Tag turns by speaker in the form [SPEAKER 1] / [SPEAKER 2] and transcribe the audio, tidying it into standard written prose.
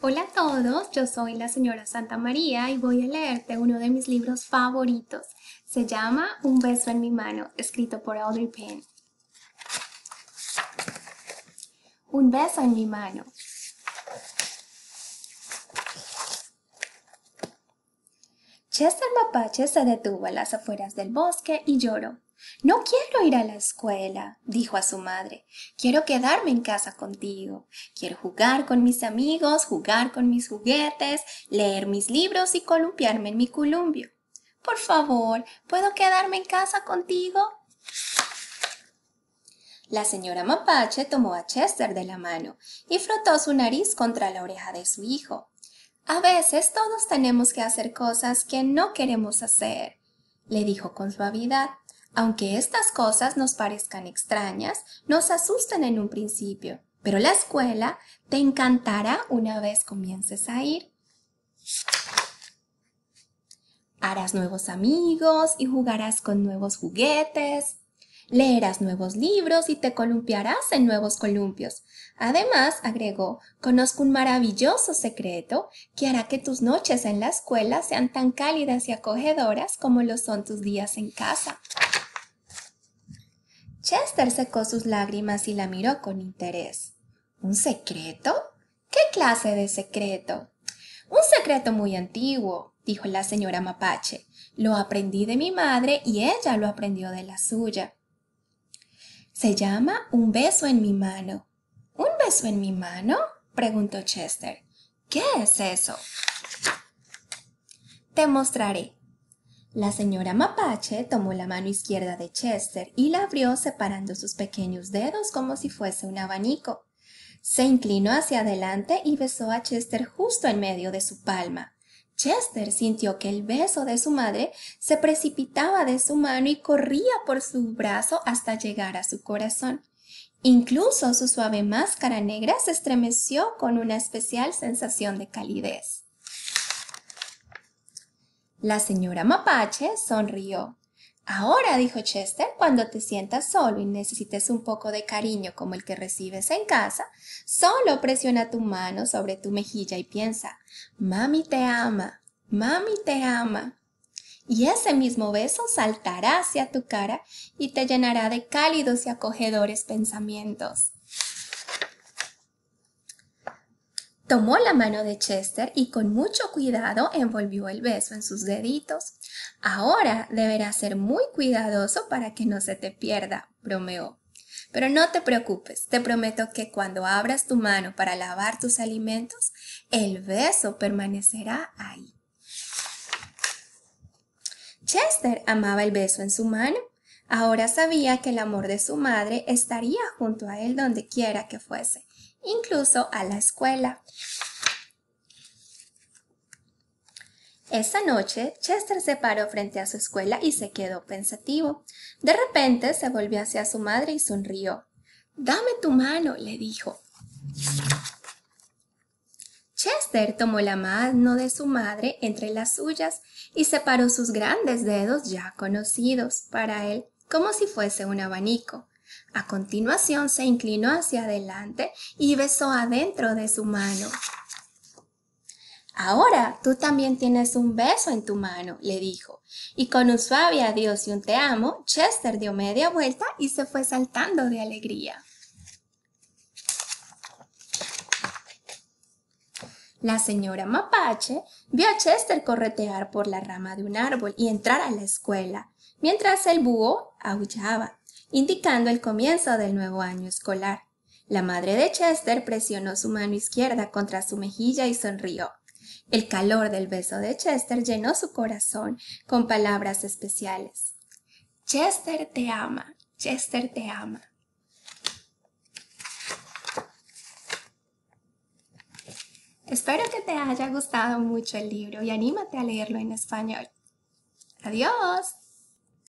[SPEAKER 1] Hola a todos, yo soy la señora Santa María y voy a leerte uno de mis libros favoritos. Se llama Un beso en mi mano, escrito por Audrey Penn. Un beso en mi mano. Chester Mapache se detuvo a las afueras del bosque y lloró. No quiero ir a la escuela, dijo a su madre. Quiero quedarme en casa contigo. Quiero jugar con mis amigos, jugar con mis juguetes, leer mis libros y columpiarme en mi columpio. Por favor, ¿puedo quedarme en casa contigo? La señora Mapache tomó a Chester de la mano y frotó su nariz contra la oreja de su hijo. A veces todos tenemos que hacer cosas que no queremos hacer, le dijo con suavidad. Aunque estas cosas nos parezcan extrañas, nos asusten en un principio, pero la escuela te encantará una vez comiences a ir. Harás nuevos amigos y jugarás con nuevos juguetes. Leerás nuevos libros y te columpiarás en nuevos columpios. Además, agregó, conozco un maravilloso secreto que hará que tus noches en la escuela sean tan cálidas y acogedoras como lo son tus días en casa. Chester secó sus lágrimas y la miró con interés. ¿Un secreto? ¿Qué clase de secreto? Un secreto muy antiguo, dijo la señora Mapache. Lo aprendí de mi madre y ella lo aprendió de la suya. Se llama Un beso en mi mano. ¿Un beso en mi mano? Preguntó Chester. ¿Qué es eso? Te mostraré. La señora Mapache tomó la mano izquierda de Chester y la abrió separando sus pequeños dedos como si fuese un abanico. Se inclinó hacia adelante y besó a Chester justo en medio de su palma. Chester sintió que el beso de su madre se precipitaba de su mano y corría por su brazo hasta llegar a su corazón. Incluso su suave máscara negra se estremeció con una especial sensación de calidez. La señora Mapache sonrió. Ahora, dijo Chester, cuando te sientas solo y necesites un poco de cariño como el que recibes en casa, solo presiona tu mano sobre tu mejilla y piensa, mami te ama, mami te ama. Y ese mismo beso saltará hacia tu cara y te llenará de cálidos y acogedores pensamientos. Tomó la mano de Chester y con mucho cuidado envolvió el beso en sus deditos. Ahora deberás ser muy cuidadoso para que no se te pierda, bromeó. Pero no te preocupes, te prometo que cuando abras tu mano para lavar tus alimentos, el beso permanecerá ahí. Chester amaba el beso en su mano. Ahora sabía que el amor de su madre estaría junto a él donde quiera que fuese, incluso a la escuela. Esa noche, Chester se paró frente a su escuela y se quedó pensativo. De repente se volvió hacia su madre y sonrió. «Dame tu mano», le dijo. Chester tomó la mano de su madre entre las suyas y separó sus grandes dedos ya conocidos para él como si fuese un abanico. A continuación se inclinó hacia adelante y besó adentro de su mano. Ahora tú también tienes un beso en tu mano, le dijo, y con un suave adiós y un te amo, Chester dio media vuelta y se fue saltando de alegría. La señora Mapache vio a Chester corretear por la rama de un árbol y entrar a la escuela, mientras el búho aullaba, indicando el comienzo del nuevo año escolar. La madre de Chester presionó su mano izquierda contra su mejilla y sonrió. El calor del beso de Chester llenó su corazón con palabras especiales. Chester te ama, Chester te ama. Espero que te haya gustado mucho el libro y anímate a leerlo en español. ¡Adiós!